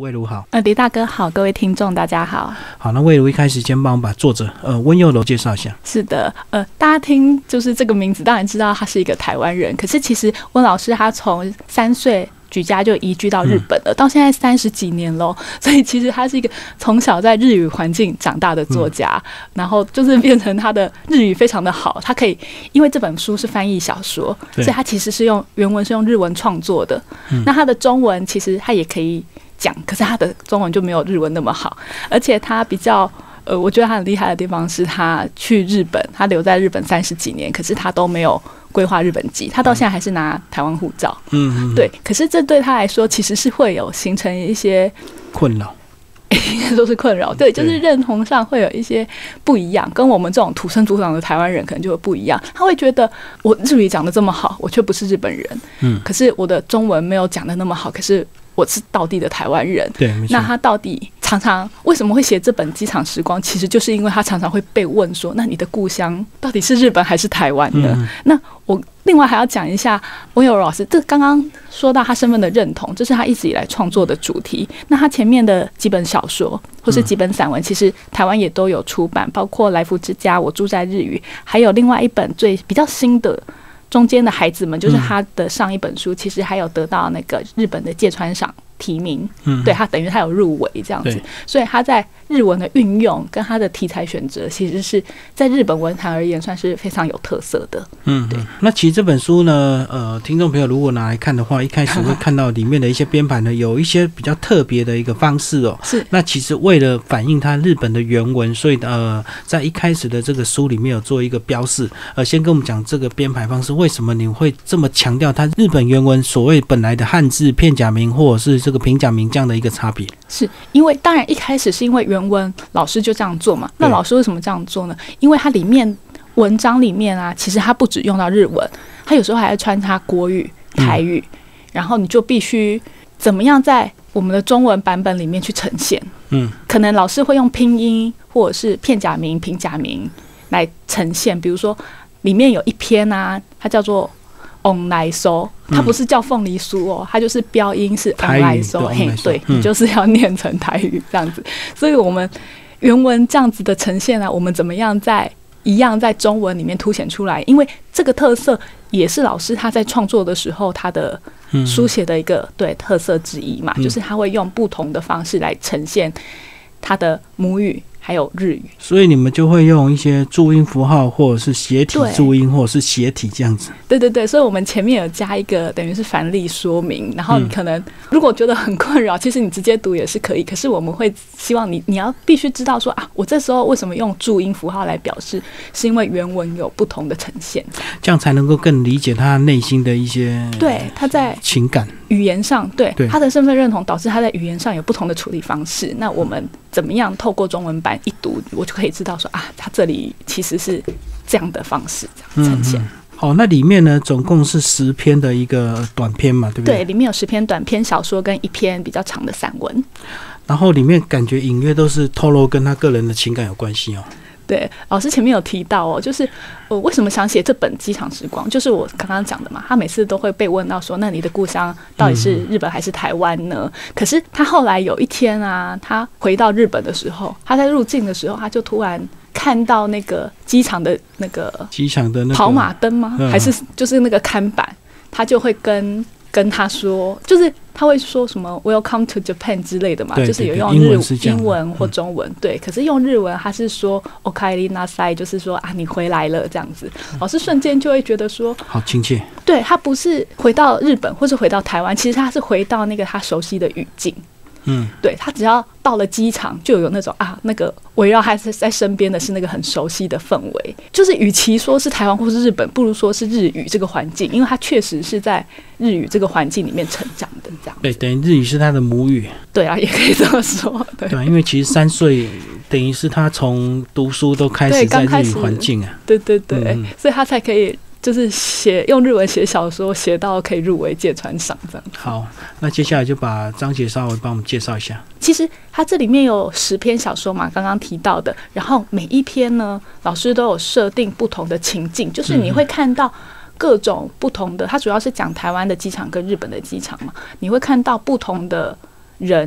魏如好， 李大哥好，各位听众大家好。 好，那魏如一开始先帮我们把作者温佑楼介绍一下。 是的，大家听就是这个名字，当然知道他是一个台湾人，可是其实温老师他从3岁举家就移居到日本了，到现在30几年咯，所以其实他是一个从小在日语环境长大的作家，然后就是变成他的日语非常的好，他可以因为这本书是翻译小说，所以他其实是用原文是用日文创作的，那他的中文其实他也可以讲，可是他的中文就没有日文那么好，而且他比较我觉得他很厉害的地方是他去日本，他留在日本30几年，可是他都没有规划日本籍，他到现在还是拿台湾护照。对，可是这对他来说其实是会有形成一些困扰， 应该说是困扰。对，就是认同上会有一些不一样，跟我们这种土生土长的台湾人可能就会不一样。他会觉得我日语讲得这么好，我却不是日本人。可是我的中文没有讲得那么好，可是我是道地的台湾人。 对，没错。 那他到底常常为什么会写这本《机场时光》？其实就是因为他常常会被问说：“那你的故乡到底是日本还是台湾呢？”那我另外还要讲一下温佑柔老师，这刚刚说到他身份的认同，这是他一直以来创作的主题。那他前面的几本小说或是几本散文，其实台湾也都有出版，包括《来福之家》、《我住在日语》，还有另外一本比较新的。中间的孩子们，就是他的上一本书，其实还有得到那个日本的芥川赏提名，对，他等于他有入围这样子，所以他在日文的运用跟他的题材选择，其实是在日本文坛而言算是非常有特色的。对。 那其实这本书呢，听众朋友如果拿来看的话，一开始会看到里面的一些编排呢，有一些比较特别的一个方式哦。 是。 那其实为了反映它日本的原文，所以在一开始的这个书里面有做一个标示。先跟我们讲这个编排方式，为什么你会这么强调它日本原文所谓本来的汉字片假名或者是这个平假名这样的一个差别？ 是因为当然一开始是因为原文老师就这样做嘛。那老师为什么这样做呢？因为它里面文章里面啊，其实它不只用到日文，它有时候还会穿插国语、台语，然后你就必须怎么样在我们的中文版本里面去呈现。可能老师会用拼音或者是片假名、平假名来呈现，比如说里面有一篇啊，它叫做翁来收，它不是叫凤梨酥哦，它就是标音是翁来收，对，你就是要念成台语这样子。所以我们原文这样子的呈现啊，我们怎么样在中文里面凸显出来？因为这个特色也是老师他在创作的时候他的书写的一个对特色之一嘛，就是他会用不同的方式来呈现他的母语。还有日语， 所以你们就会用一些注音符号，或者是斜体注音，或者是斜体这样子。 对，所以我们前面有加一个等于是繁例说明，然后你可能如果觉得很困扰，其实你直接读也是可以。可是我们会希望你要必须知道说啊，我这时候为什么用注音符号来表示，是因为原文有不同的呈现，这样才能够更理解他内心的一些他在情感。 语言上对他的身份认同导致他在语言上有不同的处理方式，那我们怎么样透过中文版一读，我就可以知道说啊，他这里其实是这样的方式这样呈现。 好，那里面呢总共是10篇的一个短篇嘛，对不对？ 对，里面有10篇短篇小说跟1篇比较长的散文， 然后里面感觉隐约都是透露跟他个人的情感有关系哦。 对，老师前面有提到哦，就是我为什么想写这本《机场时光》，就是我刚刚讲的嘛，他每次都会被问到说，那你的故乡到底是日本还是台湾呢？可是他后来有一天啊，他回到日本的时候，他在入境的时候，他就突然看到那个机场的那个跑马灯吗？还是就是那个看板，他就会跟他说，就是他会说什么 "Welcome to Japan" 之类的嘛，就是有用英文或中文，对。可是用日文，他是说 "Okaeri nasai"，就是说啊，你回来了这样子。老师瞬间就会觉得说， 好亲切。 对，他不是回到日本或是回到台湾，其实他是回到那个他熟悉的语境。对，他只要到了机场，就有那种啊，那个围绕他在身边的是那个很熟悉的氛围。就是与其说是台湾或是日本，不如说是日语这个环境，因为他确实是在日语这个环境里面成长的这样。 对，等于日语是他的母语。 对啊，也可以这么说。对， 因为其实3岁等于是他从读书都开始在日语环境啊。 对，所以他才可以。就是用日文写小说，写到可以入围芥川赏这样。 好，那接下来就把章节稍微帮我们介绍一下。 其实它这里面有10篇小说嘛，刚刚提到的，然后每一篇呢，老师都有设定不同的情境，就是你会看到各种不同的。它主要是讲台湾的机场跟日本的机场嘛，你会看到不同的人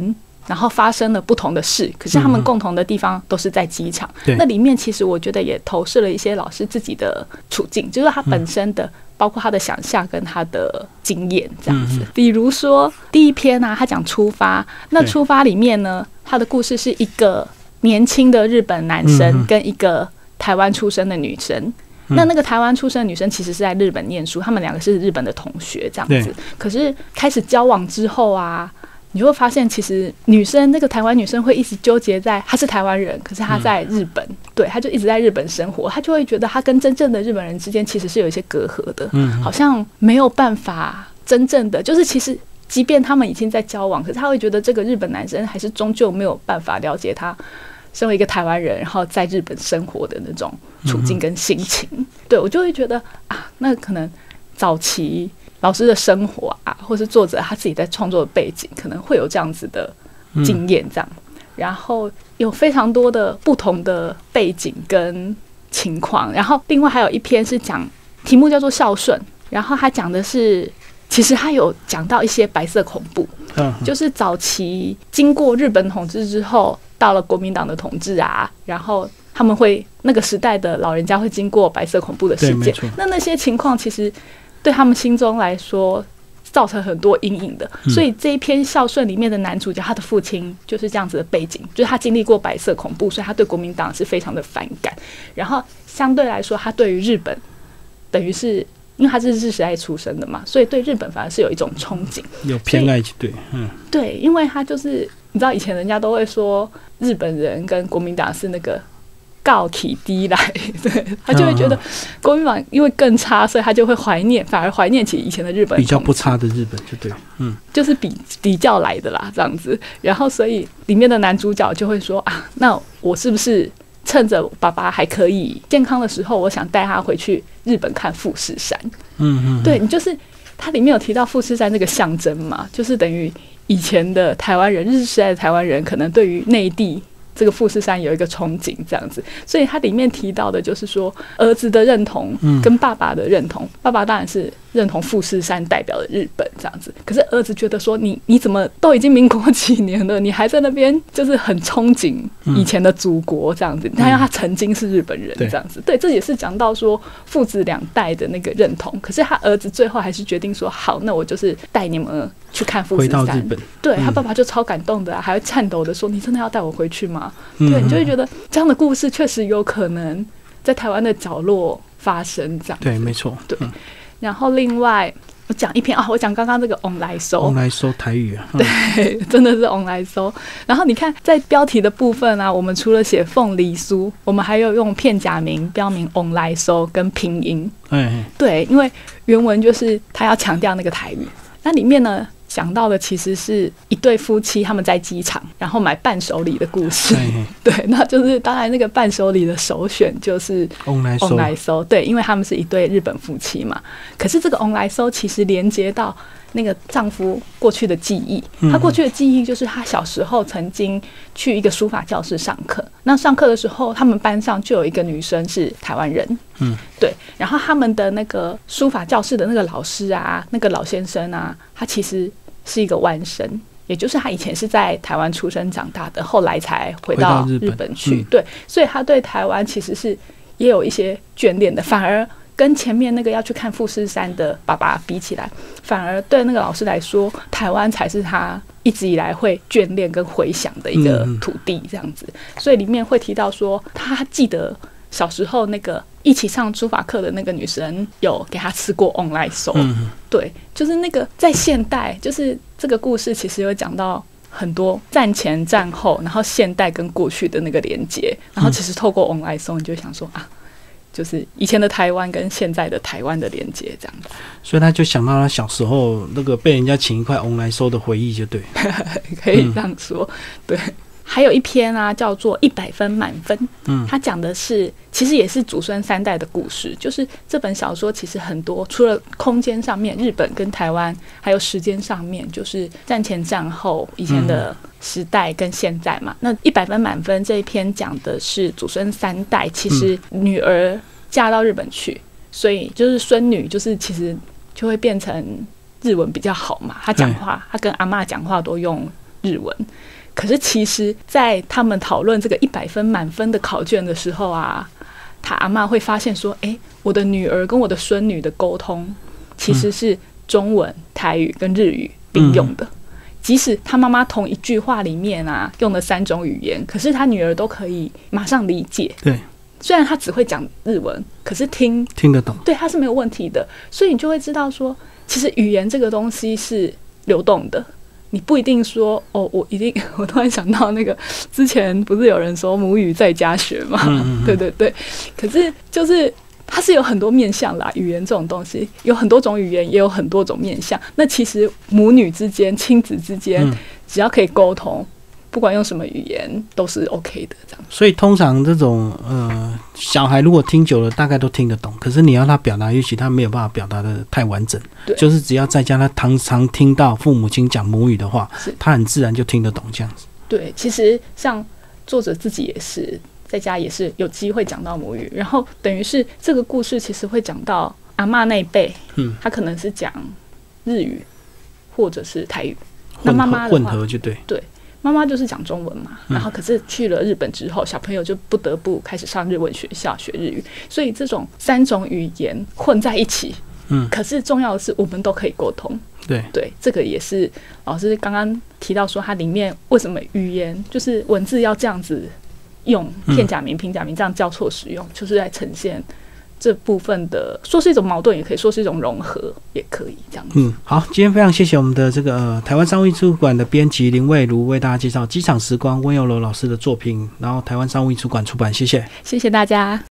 然后发生了不同的事，可是他们共同的地方都是在机场。那里面其实我觉得也投射了一些老师自己的处境，就是他本身的包括他的想象跟他的经验这样子。比如说第一篇啊，他讲出发，那出发里面呢，他的故事是一个年轻的日本男生跟一个台湾出生的女生。那个台湾出生的女生其实是在日本念书，他们两个是日本的同学这样子。可是开始交往之后啊，你就会发现，其实女生那个台湾女生会一直纠结在她是台湾人，可是她在日本，对，她就一直在日本生活，她就会觉得她跟真正的日本人之间其实是有一些隔阂的，好像没有办法真正的，就是其实即便他们已经在交往，可是她会觉得这个日本男生还是终究没有办法了解她身为一个台湾人，然后在日本生活的那种处境跟心情。对，我就会觉得啊，那可能早期老师的生活啊，或是作者他自己在创作的背景，可能会有这样子的经验，这样。然后有非常多的不同的背景跟情况。然后另外还有一篇是讲题目叫做孝顺，然后他讲的是，其实他有讲到一些白色恐怖，就是早期经过日本统治之后，到了国民党的统治啊，然后他们会那个时代的老人家会经过白色恐怖的事件，那些情况其实对他们心中来说造成很多阴影的。所以这一篇孝顺里面的男主角，他的父亲就是这样子的背景，就是他经历过白色恐怖，所以他对国民党是非常的反感。然后相对来说，他对于日本等于是因为他是日治时代出生的嘛，所以对日本反而是有一种憧憬，有偏爱。 对，因为他就是你知道以前人家都会说日本人跟国民党是那个告起低来，对，他就会觉得国民党因为更差，所以他就会反而怀念起以前的日本比较不差的日本，就对， 就是比较来的啦，这样子。然后所以里面的男主角就会说啊，那我是不是趁着爸爸还可以健康的时候，我想带他回去日本看富士山。对，你就是他里面有提到富士山这个象征嘛，就是等于以前的台湾人，日治时代的台湾人，可能对于内地这个富士山有一个憧憬，这样子。所以他里面提到的就是说，儿子的认同跟爸爸的认同，爸爸当然是认同富士山代表的日本这样子，可是儿子觉得说你怎么都已经民国几年了，你还在那边就是很憧憬以前的祖国这样子，他曾经是日本人这样子。对，这也是讲到说父子两代的那个认同。可是他儿子最后还是决定说，好，那我就是带你们去看富士山。 回到日本， 对，他爸爸就超感动的，还会颤抖的说：“你真的要带我回去吗？”对，你就会觉得这样的故事确实有可能在台湾的角落发生，这样子。 对，没错。 对，然后另外我讲一篇我讲刚刚这个翁来收台语啊， 对，真的是翁来收。然后你看在标题的部分啊，我们除了写凤梨酥，我们还有用片假名标明翁来收跟拼音。对，因为原文就是他要强调那个台语。那里面呢讲到的其实是一对夫妻他们在机场然后买伴手礼的故事。对，那就是当然那个伴手礼的首选就是翁来收，对，因为他们是一对日本夫妻嘛。可是这个翁来收其实连接到那个丈夫过去的记忆，他过去的记忆就是他小时候曾经去一个书法教室上课，那上课的时候他们班上就有一个女生是台湾人，对，然后他们的那个书法教室的那个老师啊，那个老先生啊，他其实是一个湾生，也就是他以前是在台湾出生长大的，后来才回到日本去，对，所以他对台湾其实是也有一些眷恋的，反而跟前面那个要去看富士山的爸爸比起来，反而对那个老师来说，台湾才是他一直以来会眷恋跟回想的一个土地这样子。所以里面会提到说，他记得小时候那个一起上书法课的那个女生有给他吃过翁来收。对，就是那个在现代，就是这个故事其实有讲到很多战前战后，然后现代跟过去的那个连接，然后其实透过翁来收，你就会想说啊，就是以前的台湾跟现在的台湾的连接这样子。 所以他就想到他小时候那个被人家请一块翁来收的回忆，就对。 可以这样说。对，还有一篇啊叫做100分满分，他讲的是其实也是祖孙三代的故事，就是这本小说其实很多除了空间上面日本跟台湾，还有时间上面就是战前战后以前的时代跟现在嘛。那100分满分这一篇讲的是祖孙三代，其实女儿嫁到日本去，所以就是孙女就是其实就会变成日文比较好嘛，她讲话她跟阿嬷讲话都用日文。 可是其实在他们讨论这个100分满分的考卷的时候啊，他阿嬷会发现说，我的女儿跟我的孙女的沟通其实是中文、台语跟日语并用的，即使他妈妈同一句话里面啊用了3种语言，可是他女儿都可以马上理解。 对， 虽然他只会讲日文，可是听得懂， 对，他是没有问题的。所以你就会知道说，其实语言这个东西是流动的，你不一定说我一定。我突然想到那个之前不是有人说母语在家学嘛？对对对。可是就是它是有很多面向啦，语言这种东西有很多种语言，也有很多种面向。那其实母女之间、亲子之间，只要可以沟通，不管用什么语言都是 OK 的，这样。所以通常这种小孩如果听久了，大概都听得懂。可是你要他表达，也许他没有办法表达的太完整。就是只要在家他常听到父母亲讲母语的话，他很自然就听得懂这样子。对，其实像作者自己也是在家也是有机会讲到母语，然后等于是这个故事其实会讲到阿嬷那一辈，他可能是讲日语或者是台语，那妈妈混合就对。妈妈就是讲中文嘛，然后可是去了日本之后，小朋友就不得不开始上日文学校学日语，所以这种3种语言混在一起，可是重要的是我们都可以沟通。对，这个也是老师刚刚提到说，它里面为什么语言就是文字要这样子用片假名、平假名这样交错使用，就是在呈现这部分的，说是一种矛盾，也可以说是一种融合，也可以这样子。好，今天非常谢谢我们的这个台湾商务印书馆的编辑林蔚如为大家介绍《机场时光》温佑柔老师的作品，然后台湾商务印书馆出版，谢谢大家。